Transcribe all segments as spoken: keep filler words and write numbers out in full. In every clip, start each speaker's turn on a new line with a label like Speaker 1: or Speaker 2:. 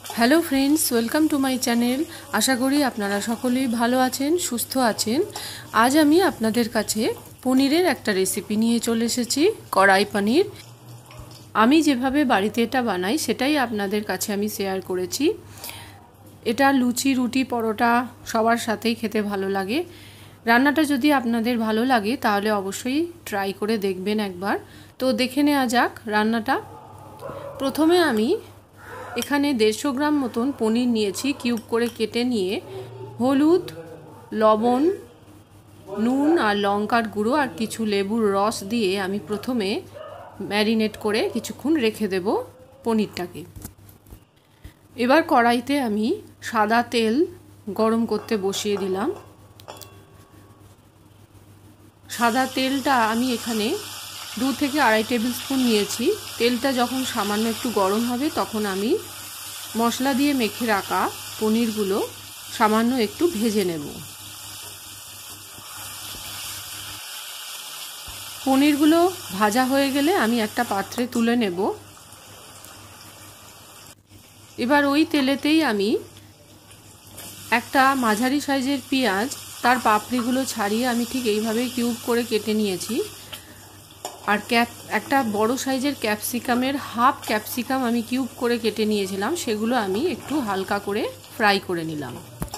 Speaker 1: Hello friends, welcome to my channel. আশা করি আপনারা সকলেই ভালো আছেন, সুস্থ আছেন। আজ আমি আপনাদের কাছে পনিরের একটা রেসিপি নিয়ে চলে এসেছি, কড়াই পনির। আমি যেভাবে বাড়িতে এটা বানাই সেটাই আপনাদের কাছে আমি শেয়ার করেছি। এটা লুচি, রুটি, পরোটা সবার সাথেই খেতে ভালো লাগে। রান্নাটা যদি আপনাদের ভালো লাগে তাহলে অবশ্যই ট্রাই করে দেখবেন একবার। তো দেখে নেওয়া যাক রান্নাটা। প্রথমে আমি এখানে দেড়শো গ্রাম মতন পনির নিয়েছি, কিউব করে কেটে নিয়ে হলুদ, লবণ, নুন আর লঙ্কার গুঁড়ো আর কিছু লেবুর রস দিয়ে আমি প্রথমে ম্যারিনেট করে কিছুক্ষণ রেখে দেব পনিরটাকে। এবার কড়াইতে আমি সাদা তেল গরম করতে বসিয়ে দিলাম। সাদা তেলটা আমি এখানে দু থেকে আড়াই টেবিল স্পুন নিয়েছি। তেলটা যখন সামান্য একটু গরম হবে তখন আমি মশলা দিয়ে মেখে রাখা পনিরগুলো সামান্য একটু ভেজে নেব। পনিরগুলো ভাজা হয়ে গেলে আমি একটা পাত্রে তুলে নেব। এবার ওই তেলেতেই আমি একটা মাঝারি সাইজের পেঁয়াজ, তার পাপড়িগুলো ছাড়িয়ে আমি ঠিক এইভাবে কিউব করে কেটে নিয়েছি। আর ক্যাপ একটা বড় সাইজের ক্যাপসিকামের হাফ ক্যাপসিকাম আমি কিউব করে কেটে নিয়েছিলাম, সেগুলো আমি একটু হালকা করে ফ্রাই করে নিলাম।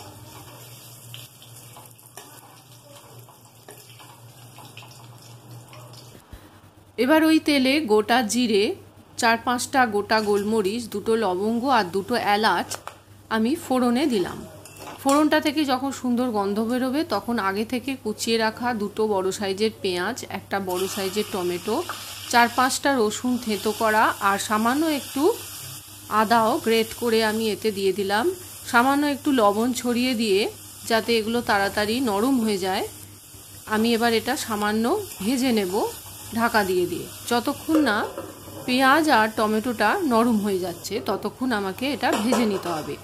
Speaker 1: এবার ওই তেলে গোটা জিরে, চার পাঁচটা গোটা গোলমরিচ, দুটো লবঙ্গ আর দুটো এলাচ আমি ফোড়নে দিলাম। ফোড়নটা থেকে যখন সুন্দর গন্ধ বেরোবে তখন আগে থেকে কুচিয়ে রাখা দুটো বড় সাইজের পেঁয়াজ, একটা বড় সাইজের টমেটো, চার পাঁচটা রসুন থেঁতো করা আর সামান্য একটু আদাও গ্রেট করে আমি এতে দিয়ে দিলাম। সামান্য একটু লবণ ছড়িয়ে দিয়ে যাতে এগুলো তাড়াতাড়ি নরম হয়ে যায়, আমি এবার এটা সামান্য ভেজে নেব ঢাকা দিয়ে দিয়ে। যতক্ষণ না পেঁয়াজ আর টমেটোটা নরম হয়ে যাচ্ছে ততক্ষণ আমাকে এটা ভেজে নিতে হবে।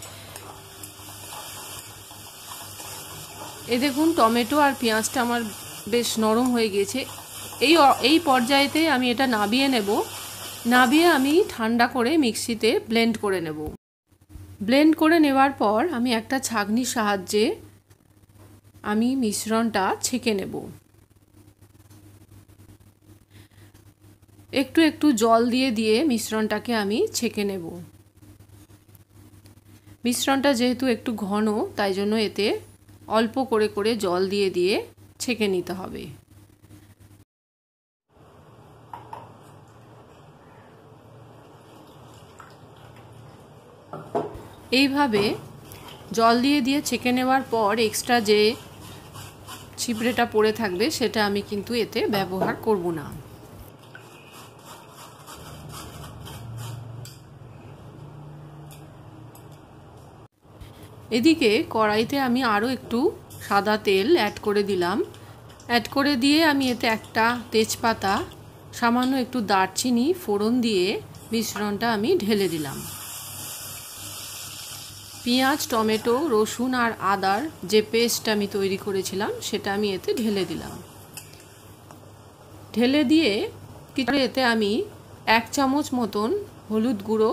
Speaker 1: এ দেখুন টমেটো আর পেঁয়াজটা আমার বেশ নরম হয়ে গিয়েছে। এই এই পর্যায়েতে আমি এটা নাবিয়ে নেব। নাবিয়ে আমি ঠান্ডা করে মিক্সিতে ব্লেন্ড করে নেব। ব্লেন্ড করে নেওয়ার পর আমি একটা ছাঁকনির সাহায্যে আমি মিশ্রণটা ছেঁকে নেব। একটু একটু জল দিয়ে দিয়ে মিশ্রণটাকে আমি ছেঁকে নেব। মিশ্রণটা যেহেতু একটু ঘন তাই জন্য এতে অল্প করে করে জল দিয়ে দিয়ে ছেঁকে নিতে হবে। এইভাবে জল দিয়ে দিয়ে ছেঁকে নেওয়ার পর এক্সট্রা যে ছিপড়েটা পড়ে থাকবে সেটা আমি কিন্তু এতে ব্যবহার করব না। এদিকে কড়াইতে আমি আরও একটু সাদা তেল অ্যাড করে দিলাম। অ্যাড করে দিয়ে আমি এতে একটা তেজপাতা, সামান্য একটু দারচিনি ফোড়ন দিয়ে মিশ্রণটা আমি ঢেলে দিলাম। পেঁয়াজ, টমেটো, রসুন আর আদার যে পেস্ট আমি তৈরি করেছিলাম সেটা আমি এতে ঢেলে দিলাম। ঢেলে দিয়ে কিছু এতে আমি এক চামচ মতন হলুদ গুঁড়ো,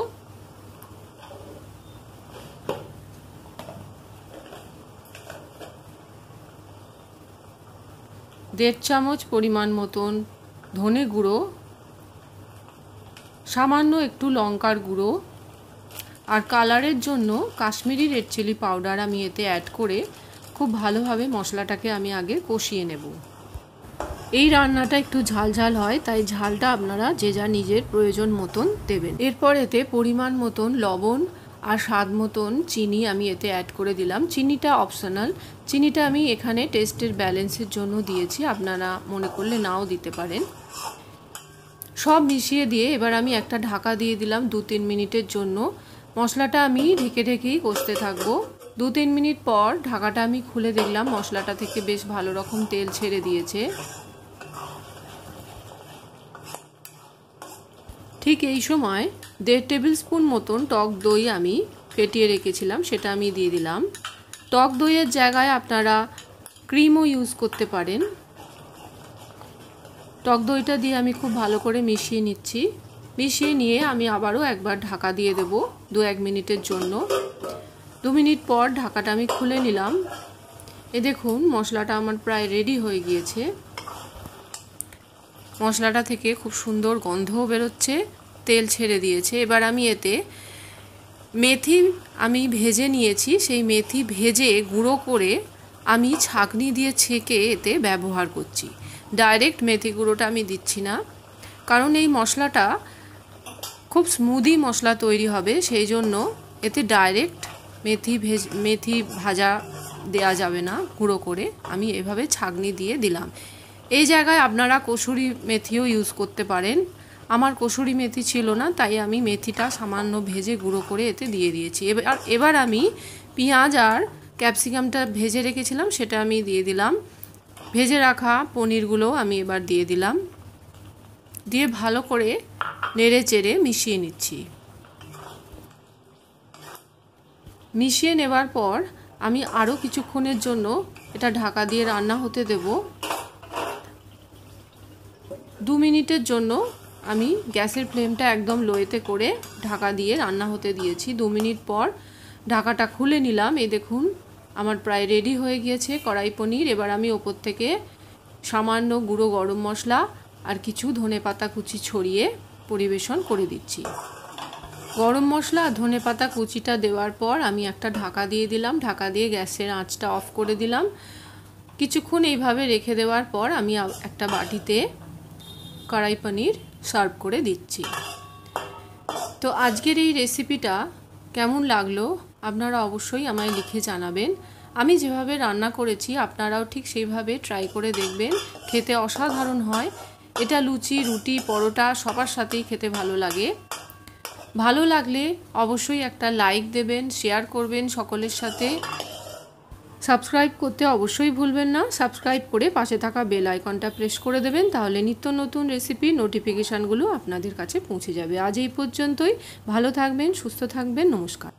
Speaker 1: দেড় চামচ পরিমাণ মতন ধনে গুঁড়ো, সামান্য একটু লঙ্কার গুঁড়ো আর কালারের জন্য কাশ্মীরি রেড চিলি পাউডার আমি এতে অ্যাড করে খুব ভালোভাবে মশলাটাকে আমি আগে কষিয়ে নেব। এই রান্নাটা একটু ঝাল ঝাল হয়, তাই ঝালটা আপনারা যে যা নিজের প্রয়োজন মতন দেবেন। এরপর এতে পরিমাণ মতন লবণ আর স্বাদ মতন চিনি আমি এতে অ্যাড করে দিলাম। চিনিটা অপশনাল, চিনিটা আমি এখানে টেস্টের ব্যালেন্সের জন্য দিয়েছি, আপনারা মনে করলে নাও দিতে পারেন। সব মিশিয়ে দিয়ে এবার আমি একটা ঢাকা দিয়ে দিলাম দু তিন মিনিটের জন্য। মশলাটা আমি ঢেকে ঢেকেই কষতে থাকবো। দু তিন মিনিট পর ঢাকাটা আমি খুলে দেখলাম মশলাটা থেকে বেশ ভালো রকম তেল ছেড়ে দিয়েছে। ঠিক এই সময় দেড় টেবিল স্পুন মতন টক দই আমি ফেটিয়ে রেখেছিলাম সেটা আমি দিয়ে দিলাম। টক দইয়ের জায়গায় আপনারা ক্রিমও ইউজ করতে পারেন। টক দইটা দিয়ে আমি খুব ভালো করে মিশিয়ে নিচ্ছি। মিশিয়ে নিয়ে আমি আবারও একবার ঢাকা দিয়ে দেব দু এক মিনিটের জন্য। দু মিনিট পর ঢাকাটা আমি খুলে নিলাম। এ দেখুন মশলাটা আমার প্রায় রেডি হয়ে গিয়েছে। মশলাটা থেকে খুব সুন্দর গন্ধও বেরোচ্ছে, তেল ছেড়ে দিয়েছে। এবার আমি এতে মেথি আমি ভেজে নিয়েছি, সেই মেথি ভেজে গুঁড়ো করে আমি ছাঁকনি দিয়ে ছেঁকে এতে ব্যবহার করছি। ডাইরেক্ট মেথি গুঁড়োটা আমি দিচ্ছি না, কারণ এই মশলাটা খুব স্মুদি মশলা তৈরি হবে, সেই জন্য এতে ডাইরেক্ট মেথি ভেজ মেথি ভাজা দেয়া যাবে না। গুঁড়ো করে আমি এভাবে ছাঁকনি দিয়ে দিলাম। এই জায়গায় আপনারা কসুরি মেথিও ইউজ করতে পারেন। আমার কসুরি মেথি ছিল না, তাই আমি মেথিটা সামান্য ভেজে গুঁড়ো করে এতে দিয়ে দিয়েছি। এবার এবার আমি পেঁয়াজ আর ক্যাপসিকামটা ভেজে রেখেছিলাম, সেটা আমি দিয়ে দিলাম। ভেজে রাখা পনিরগুলো আমি এবার দিয়ে দিলাম, দিয়ে ভালো করে নেড়ে চেড়ে মিশিয়ে নিচ্ছি। মিশিয়ে নেবার পর আমি আরও কিছুক্ষণের জন্য এটা ঢাকা দিয়ে রান্না হতে দেব। দু মিনিটের জন্য আমি গ্যাসের ফ্লেমটা একদম লোয়েতে করে ঢাকা দিয়ে রান্না হতে দিয়েছি। দু মিনিট পর ঢাকাটা খুলে নিলাম। এই দেখুন আমার প্রায় রেডি হয়ে গিয়েছে কড়াই পনির। এবার আমি ওপর থেকে সামান্য গুঁড়ো গরম মশলা আর কিছু ধনেপাতা কুচি ছড়িয়ে পরিবেশন করে দিচ্ছি। গরম মশলা আর ধনেপাতা কুচিটা দেওয়ার পর আমি একটা ঢাকা দিয়ে দিলাম। ঢাকা দিয়ে গ্যাসের আঁচটা অফ করে দিলাম। কিছুক্ষণ এইভাবে রেখে দেওয়ার পর আমি একটা বাটিতে কড়াই পনির সার্ভ করে দিচ্ছি। তো আজকের এই রেসিপিটা কেমন লাগলো আপনারা অবশ্যই আমায় লিখে জানাবেন। আমি যেভাবে রান্না করেছি আপনারাও ঠিক সেইভাবে ট্রাই করে দেখবেন, খেতে অসাধারণ হয়। এটা লুচি, রুটি, পরোটা সবার সাথেই খেতে ভালো লাগে। ভালো লাগলে অবশ্যই একটা লাইক দেবেন, শেয়ার করবেন সকলের সাথে। সাবস্ক্রাইব করতে অবশ্যই ভুলবেন না। সাবস্ক্রাইব করে পাশে থাকা বেল আইকনটা প্রেস করে দেবেন, তাহলে নিত্য নতুন রেসিপির নোটিফিকেশানগুলো আপনাদের কাছে পৌঁছে যাবে। আজ এই পর্যন্তই। ভালো থাকবেন, সুস্থ থাকবেন। নমস্কার।